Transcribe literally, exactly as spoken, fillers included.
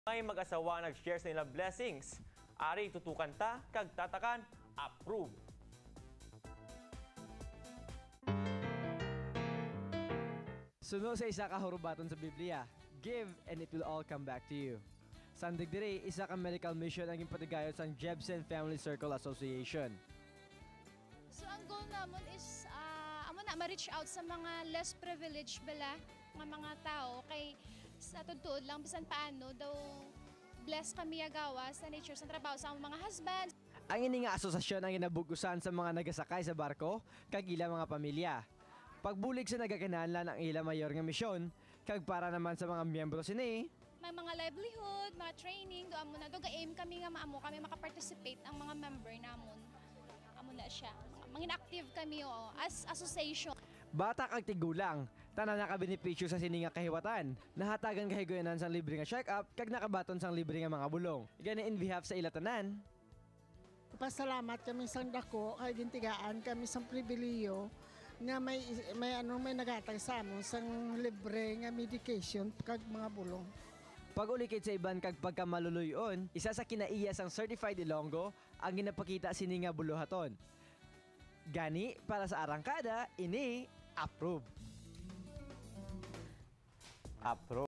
May mag-asawa nag-share sa nilang blessings. Ari tutukan ta, kag tatakan, approve. Suno sa isa ka hurubaton sa Biblia, give and it will all come back to you. Sandig diri, isa ka medical mission ang ipatigayot sa Jebsen Family Circle Association. So ang goal namon is uh, amo na ma-reach out sa mga less privileged bala nga mga tao kay sa tudtuod lang bisan paano daw bless kami agawa sa nature sa trabaho sa among mga husband. Ang ini nga asosasyon ang inabugusan sa mga nagasakay sa barko kag ila mga pamilya. Pagbulig sa nagakinahanglan ang ila mayor nga misyon kag para naman sa mga miyembro sini May mga livelihood, mga training, do amo na do ga-aim kami nga maamo kami maka-participate ang mga member namon. Amo na siya. Mangin active kami o as association. Bata kag tigulang, tanan nakabenepisyo sa sini nga kahiwatan. Nahatagan kahigoyanan sang libre nga check-up kag nakabaton sang libre nga mga bulong. Gani in behalf sa ila tanan. Pasalamat kami sang dako kay gintigaan kami sang pribiliyo nga may may ano may nagatag sa amon sang libre nga medication kag mga bulong. Pag ulikit sa iban kag pagkamaluluyon, isa sa kinaiya sang Certified Ilonggo ang ginapakita sini nga buluhaton. Gani para sa arangkada ini approve. Approve.